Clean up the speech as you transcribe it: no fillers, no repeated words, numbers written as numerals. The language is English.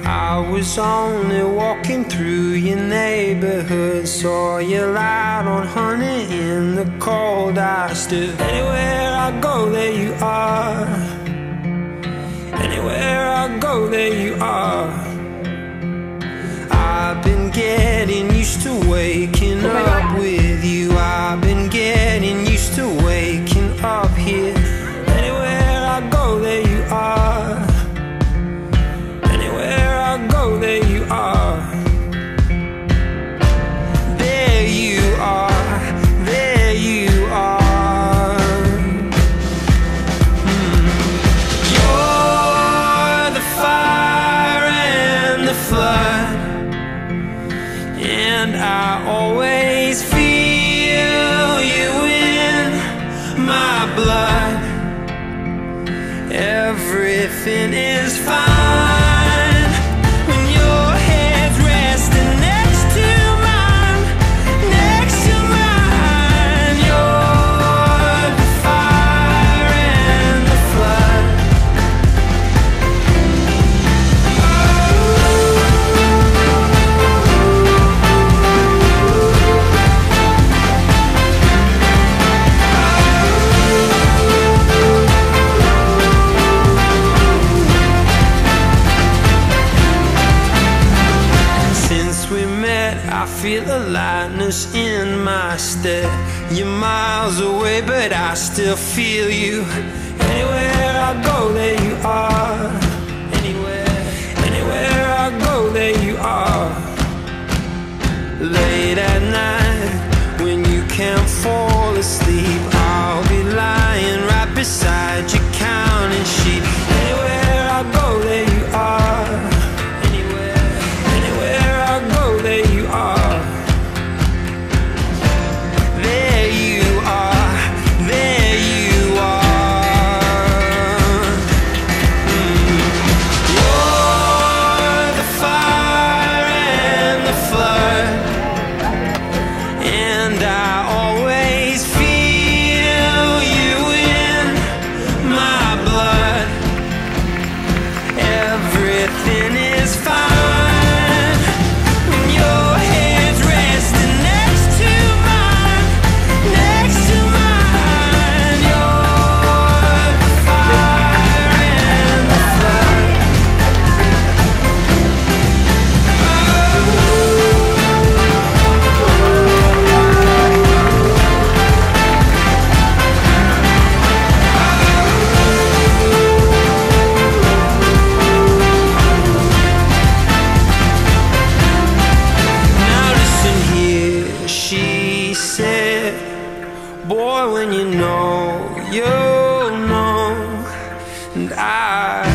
I was only walking through your neighborhood, saw you light on honey in the cold. I stood. Anywhere I go, there you are. Anywhere I go, there you are. I've been getting used to waking up with you. I've been getting used to waking up here. Anywhere I go, there you are. Anywhere I go, there you are. There you are. There you are. You're the fire and the flood, and I always feel you in my blood. Everything is fine when your head's resting next to mine, next to mine. You're the fire and the flood. I feel a lightness in my step. You're miles away, but I still feel you. Anywhere I go, there you are. Anywhere I go, there you are. Late at night, when you can't fall asleep, I'll be lying right beside you, counting sheep. Anywhere I go, there you are. Anywhere I go, there you are. There you are. There you are. You're the fire and the flood, and I always feel you in my blood. Everything is fine. Boy, when you know, you'll know. And I